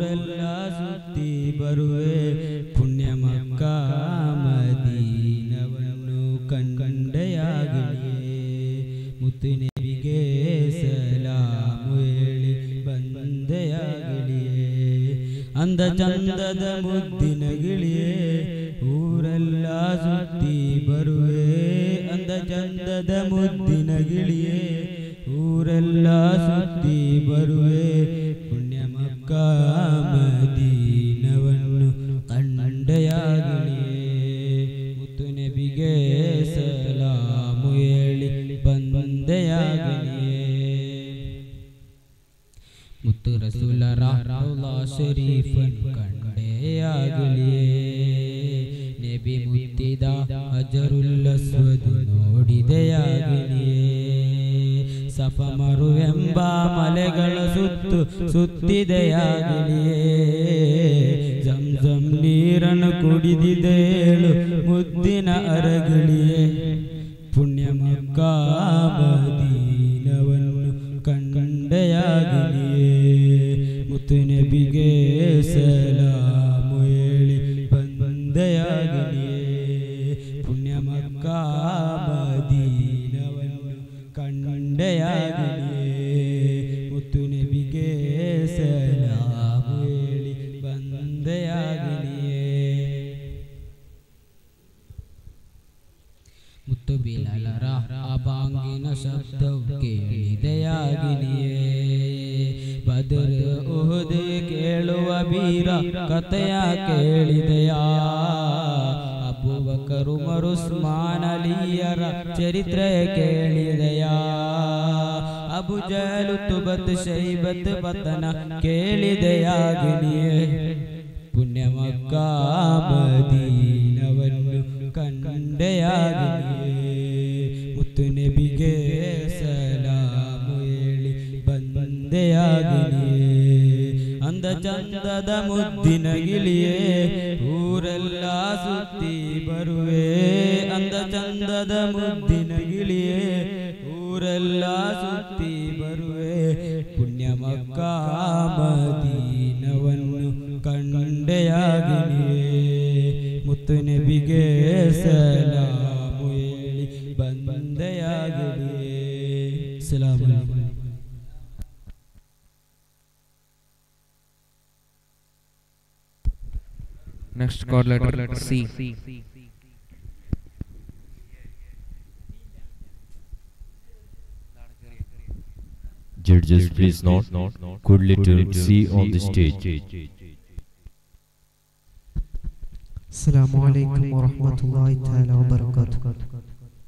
ಊರೆಲ್ಲ ಸುತ್ತಿ ಬರುವೆ ಪುಣ್ಯ ಮಕ್ಕಾ ಮದೀನವನ್ನು ಕಂಡೆಯಾಗಲಿಯೇ ಮುತ್ತು ನಬಿಗೆ ಸಲಾಮು ಹೇಳಿ ಬಂದೆಯಾಗಲಿಯೇ ಅಂದ ಚಂದದ ಮುದ್ದಿನ ಗಿಳಿಯೇ ಊರೆಲ್ಲ ಸುತ್ತಿ ಬರುವೆ ಅಂದ ಚಂದದ ಮುದ್ದಿನ ಗಿಳಿಯೇ ಊರೆಲ್ಲ ಸುತ್ತಿ ಬರುವೆ ಪುಣ್ಯ ಮಕ್ಕಾ ಮದೀನವನ್ನು ಕಂಡೆಯಾಗಲಿಯೇ ಮುತ್ತು ನಬಿಗೆ ಸಲಾಮು ಹೇಳಿ ಬಂದೆಯಾಗಲಿಯೇ ಮುತ್ತು ರಸೂಲರ ರೌಲಾ ಶರೀಫನ್ ಕಂಡೆಯಾಗಲಿಯೇ ನಬಿ ಮುತ್ತಿದ ಹಜರುಲ್ ಅಸ್ವದ್ ನೋಡಿದೆಯಾಗಲಿಯೇ ಸಫ ಮರುವೆಂಬ ಮಲೆಗಳ ಸುತ್ತಿದೆಯಾಗಲಿಯೇ ಜಂಜಂ ನೀರನ್ನು ಕುಡಿದಿದೇಳು ಮುದ್ದಿನ ಅರಗಿಳಿಯೇ ಪುಣ್ಯ ಮಕ್ಕಾ ಮದೀನವನ್ನು ಕಂಡೆಯಾಗಲಿಯೇ ಮುತ್ತು ನಬಿಗೆ ಸಲಾಮು ಹೇಳಿ ಬಂದೆಯಾಗಲಿಯೇ ಪುಣ್ಯ ಮಕ್ಕಾ ಮದೀನವನ್ನು ಕಂಡೆಯಾಗಲಿಯೇ ಮುತ್ತು ನಬಿಗೆ ಸಲಾಮು ಹೇಳಿ ಬಂದೆಯಾಗಲಿಯೇ ಮುತ್ತು ಬಿಲಾಲರ ಅಬಾಂಗಿನ ಶಬ್ದವು ಕೇಳಿದೆಯಾಗಲಿಯೇ ಬದರ್ ಉಹುದ್ ಕೇಳುವ ವೀರ ಕಥೆಯ ಕೇಳಿದೆಯಾ ಅಬೂಬಕರ್ ಉಮರ್ ಉಸ್ಮಾನ್ ಅಲಿಯರ ಚರಿತ್ರೆ ಕೇಳಿದೆಯಾ ಅಬು ಜಹಲ್ ಉತ್ಬತ್ ಶೈಬತ್ ಪತನ ಕೇಳಿದೆಯಾಗಲಿಯೇ ಪುಣ್ಯ ಮಕ್ಕಾ ಮದೀನವನ್ನು ಕಂಡೆಯಾಗಲಿಯೇ ಮುತ್ತು ನಬಿಗೆ ಸಲಾಮು ಹೇಳಿ ಬಂದೆಯಾಗಲಿಯೇ ಅಂದ ಚಂದದ ಮುದ್ದಿನ ಗಿಳಿಯೇ ಊರೆಲ್ಲ ಸುತ್ತಿ ಬರುವೆ ಅಂದ ಚಂದದ ಮುದ್ದಿನ ಗಿಳಿಯೇ ಊರೆಲ್ಲ ಸುತ್ತಿ ಬರುವೆ ಪುಣ್ಯ ಮಕ್ಕಾ ಮದೀನವನ್ನು ಕಂಡೆಯಾಗಲಿಯೇ ಮುತ್ತು ನಬಿಗೆ ಸಲಾಮು ಹೇಳಿ ಬಂದೆಯಾಗಲಿಯೇ ಸಲಾಮು ಅಲೈಕುಂ. Next chord letter C. Judges, please note, good letter C on the stage. Assalamu alaikum wa rahmatullahi ta'ala wa barakatuh.